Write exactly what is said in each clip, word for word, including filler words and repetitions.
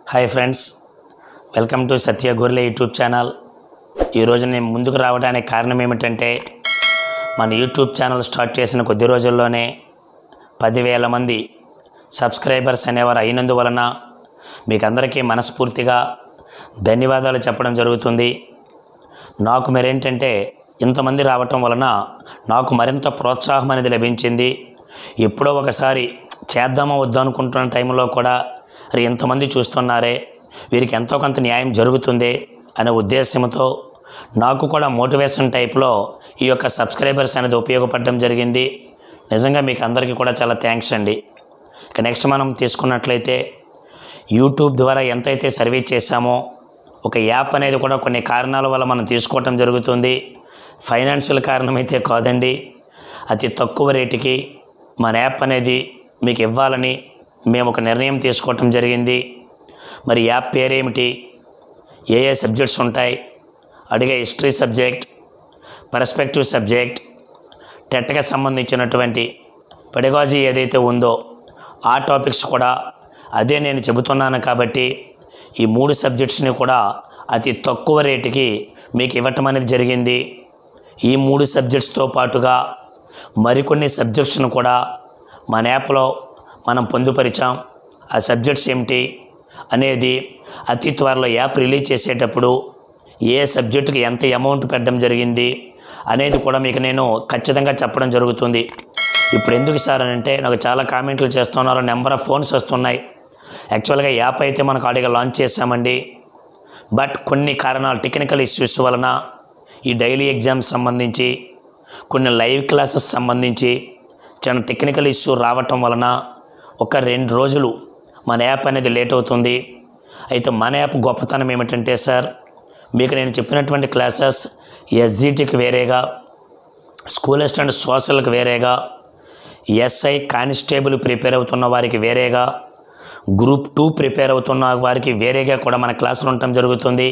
Hi friends, welcome to Satya Gorrela YouTube channel. ఈరోజు నేను ముందుకు రావడానికి కారణం ఏమిటంటే, మన యూట్యూబ్ ఛానల్ స్టార్ట్ చేసిన కొద్ది రోజుల్లోనే పదివేల మంది సబ్స్క్రైబర్స్ అనేవారు అయినందువలన మీకు అందరికీ మనస్ఫూర్తిగా ధన్యవాదాలు చెప్పడం జరుగుతుంది. నాకు మరేంటంటే ఇంతమంది రావటం వలన నాకు మరింత ప్రోత్సాహం అనేది లభించింది. ఎప్పుడో ఒకసారి చేద్దామో వద్దు అనుకుంటున్న టైంలో కూడా మరి ఇంతమంది చూస్తున్నారే, వీరికి ఎంతో కొంత న్యాయం జరుగుతుంది అనే ఉద్దేశంతో నాకు కూడా మోటివేషన్ టైప్లో ఈ యొక్క సబ్స్క్రైబర్స్ అనేది ఉపయోగపడడం జరిగింది. నిజంగా మీకు అందరికీ కూడా చాలా థ్యాంక్స్ అండి. ఇక నెక్స్ట్ మనం తీసుకున్నట్లయితే యూట్యూబ్ ద్వారా ఎంతైతే సర్వీస్ చేశామో ఒక యాప్ అనేది కూడా కొన్ని కారణాల వల్ల మనం తీసుకోవటం జరుగుతుంది. ఫైనాన్షియల్ కారణమైతే కాదండి, అతి తక్కువ రేటుకి మన యాప్ అనేది మీకు ఇవ్వాలని మేము ఒక నిర్ణయం తీసుకోవటం జరిగింది. మరి యాప్ పేరేమిటి, ఏ ఏ సబ్జెక్ట్స్ ఉంటాయి, అడిగే హిస్టరీ సబ్జెక్ట్, పర్స్పెక్టివ్ సబ్జెక్ట్, టెట్కి సంబంధించినటువంటి పెడగాజీ ఏదైతే ఉందో ఆ టాపిక్స్ కూడా అదే నేను చెబుతున్నాను. కాబట్టి ఈ మూడు సబ్జెక్ట్స్ని కూడా అతి తక్కువ రేటుకి మీకు ఇవ్వటం అనేది జరిగింది. ఈ మూడు సబ్జెక్ట్స్తో పాటుగా మరికొన్ని సబ్జెక్ట్స్ను కూడా మన యాప్లో మనం పొందుపరిచాం. ఆ సబ్జెక్ట్స్ ఏమిటి అనేది అతి త్వరలో యాప్ రిలీజ్ చేసేటప్పుడు ఏ సబ్జెక్టుకి ఎంత అమౌంట్ పెట్టడం జరిగింది అనేది కూడా మీకు నేను ఖచ్చితంగా చెప్పడం జరుగుతుంది. ఇప్పుడు ఎందుకు సార్ అని అంటే, నాకు చాలా కామెంట్లు చేస్తున్నారు, నెంబర్ ఆఫ్ ఫోన్స్ వస్తున్నాయి. యాక్చువల్గా యాప్ అయితే మనకు ఆడిగా లాంచ్ చేసామండి, బట్ కొన్ని కారణాలు టెక్నికల్ ఇష్యూస్ వలన ఈ డైలీ ఎగ్జామ్స్ సంబంధించి కొన్ని లైవ్ క్లాసెస్ సంబంధించి చాలా టెక్నికల్ ఇష్యూ రావటం వలన ఒక రెండు రోజులు మన యాప్ అనేది లేట్ అవుతుంది. అయితే మన యాప్ గొప్పతనం ఏమిటంటే సార్, మీకు నేను చెప్పినటువంటి క్లాసెస్ ఎస్జిటికి వేరేగా, స్కూల్ అసిస్టెంట్ సోషల్కి వేరేగా, ఎస్ఐ కానిస్టేబుల్ ప్రిపేర్ అవుతున్న వారికి వేరేగా, గ్రూప్ టూ ప్రిపేర్ అవుతున్న వారికి వేరేగా కూడా మన క్లాసులు ఉండటం జరుగుతుంది.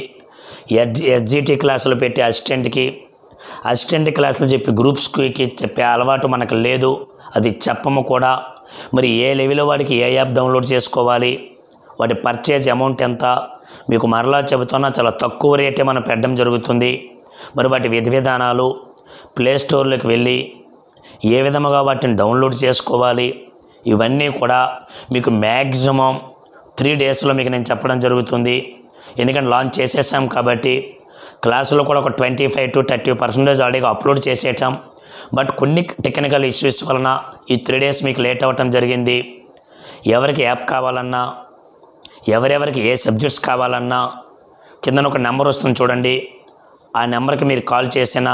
ఎస్జిటి క్లాసులు పెట్టి అసిస్టెంట్కి అసిస్టెంట్ క్లాసులు చెప్పి గ్రూప్స్కి చెప్పే అలవాటు మనకు లేదు, అది చెప్పము కూడా. మరి ఏ లెవెల్ వాడికి ఏ యాప్ డౌన్లోడ్ చేసుకోవాలి, వాటి పర్చేజ్ అమౌంట్ ఎంత, మీకు మరలా చెబుతున్నా చాలా తక్కువ రేటే మనం పెట్టడం జరుగుతుంది. మరి వాటి విధి విధానాలు, ప్లే స్టోర్లోకి వెళ్ళి ఏ విధముగా వాటిని డౌన్లోడ్ చేసుకోవాలి, ఇవన్నీ కూడా మీకు మ్యాక్సిమం త్రీ డేస్లో మీకు నేను చెప్పడం జరుగుతుంది. ఎందుకంటే లాంచ్ చేసేసాం కాబట్టి క్లాసులో కూడా ఒక twenty five to thirty percentage already upload చేసేటాం. బట్ కొన్ని టెక్నికల్ ఇష్యూస్ వలన ఈ త్రీ డేస్ మీకు లేట్ అవ్వటం జరిగింది. ఎవరికి యాప్ కావాలన్నా, ఎవరెవరికి ఏ సబ్జెక్ట్స్ కావాలన్నా కింద ఒక నెంబర్ వస్తుంది చూడండి, ఆ నెంబర్కి మీరు కాల్ చేసినా,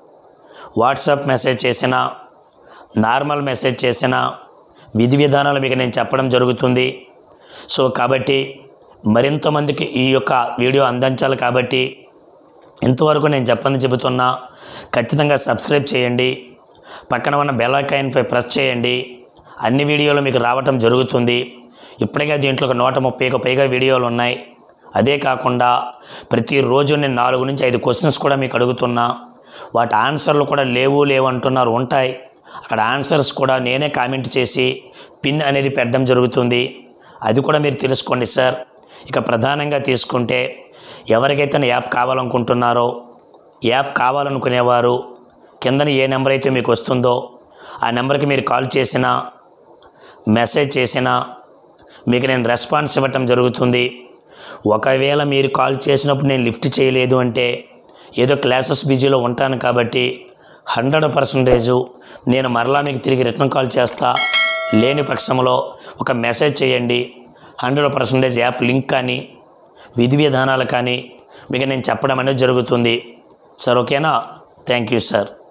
వాట్సాప్ మెసేజ్ చేసినా, నార్మల్ మెసేజ్ చేసినా విధి విధానాలు మీకు నేను చెప్పడం జరుగుతుంది. సో కాబట్టి మరింత మందికి ఈ యొక్క వీడియో అందించాలి కాబట్టి ఇంతవరకు నేను చెప్పని చెబుతున్నా, ఖచ్చితంగా సబ్స్క్రైబ్ చేయండి, పక్కన ఉన్న బెల్ ఐకాన్పై ప్రెస్ చేయండి. అన్ని వీడియోలు మీకు రావటం జరుగుతుంది. ఇప్పటికే దీంట్లో ఒక నూట ముప్పైకి పైగా వీడియోలు ఉన్నాయి. అదే కాకుండా ప్రతిరోజు నేను నాలుగు నుంచి ఐదు క్వశ్చన్స్ కూడా మీకు అడుగుతున్నా, వాటి ఆన్సర్లు కూడా లేవు లేవు అంటున్నారు, ఉంటాయి. అక్కడ ఆన్సర్స్ కూడా నేనే కామెంట్ చేసి పిన్ అనేది పెట్టడం జరుగుతుంది. అది కూడా మీరు తెలుసుకోండి సార్. ఇక ప్రధానంగా తీసుకుంటే ఎవరికైతే యాప్ కావాలనుకుంటున్నారో, యాప్ కావాలనుకునేవారు కిందని ఏ నెంబర్ అయితే మీకు వస్తుందో ఆ నెంబర్కి మీరు కాల్ చేసినా, మెసేజ్ చేసినా మీకు నేను రెస్పాన్స్ ఇవ్వటం జరుగుతుంది. ఒకవేళ మీరు కాల్ చేసినప్పుడు నేను లిఫ్ట్ చేయలేదు అంటే ఏదో క్లాసెస్ బిజీలో ఉంటాను కాబట్టి హండ్రెడ్ పర్సెంటేజు నేను మరలా మీకు తిరిగి రిటర్న్ కాల్ చేస్తా. లేని పక్షంలో ఒక మెసేజ్ చేయండి, హండ్రెడ్ పర్సెంటేజ్ యాప్ లింక్ కానీ విధి విధానాలు కానీ మీకు నేను చెప్పడం అనేది జరుగుతుంది సార్. ఓకేనా? Thank you sir.